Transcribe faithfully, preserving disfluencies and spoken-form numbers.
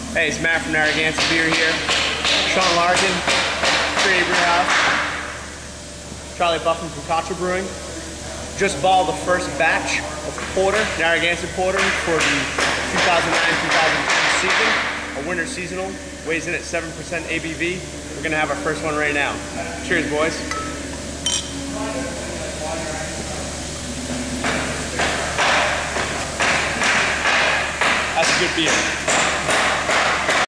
Hey, it's Matt from Narragansett Beer here. Sean Larkin, Trinity Brewhouse. Charlie Buffum from Cottrell Brewing. Just balled the first batch of Porter, Narragansett Porter, for the two thousand nine two thousand ten season. A winter seasonal, weighs in at seven percent A B V. We're gonna have our first one right now. Cheers, boys. That's a good beer.